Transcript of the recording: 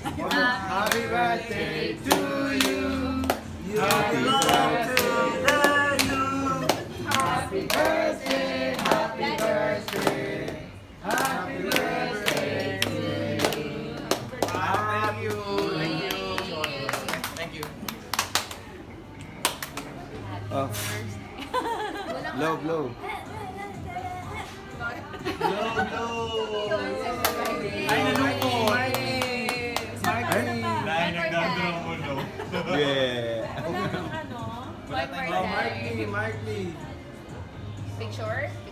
Happy birthday to you. Happy birthday to you. Happy birthday, happy birthday. Happy birthday to you. Thank you. Thank you. Oh. Blow, blow. Ay, nalungkot. Dahil nagdadrong mo, no? Yeah. Wala kang ano? Oh, Marty, Marty. Picture?